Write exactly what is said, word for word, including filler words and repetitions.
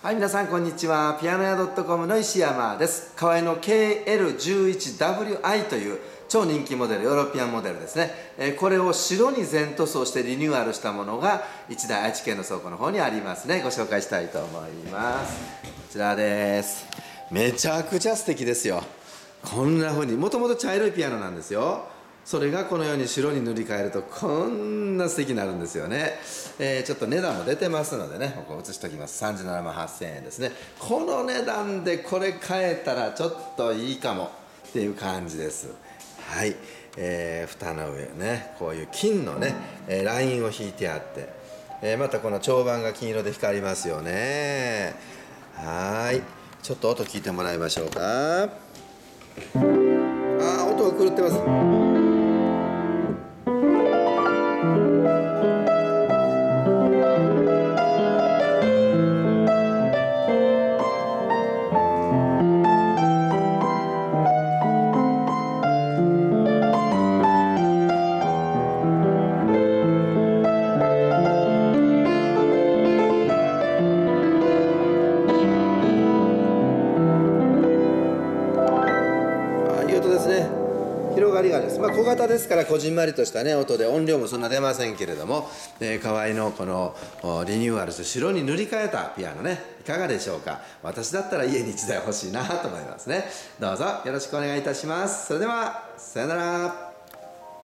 はい、皆さんこんにちは。ピアノ屋 .com の石山です。河合の ケーエルじゅういちダブリューアイ という超人気モデル、ヨーロピアンモデルですね。えー、これを白に全塗装してリニューアルしたものがいちだい愛知県の倉庫の方にありますね。ご紹介したいと思います。こちらです。めちゃくちゃ素敵ですよ。こんな風に、もともと茶色いピアノなんですよ。それがこのように白に塗り替えるとこんな素敵になるんですよね。えー、ちょっと値段も出てますのでね、ここ写しておきます。さんじゅうななまんはっせんえんですね。この値段でこれ買えたらちょっといいかもっていう感じです。はい、えー、蓋の上ね、こういう金のね、えー、ラインを引いてあって、えー、またこの長板が金色で光りますよね。はい、ちょっと音聞いてもらいましょうか。あー、音が狂ってます。いい音ですね。広がりがあります。まあ、小型ですからこじんまりとしたね音で音量もそんな出ませんけれども、えー、河合のこのリニューアルして白に塗り替えたピアノね、いかがでしょうか。私だったら家にいちだい欲しいなと思いますね。どうぞよろしくお願いいたします。それではさよなら。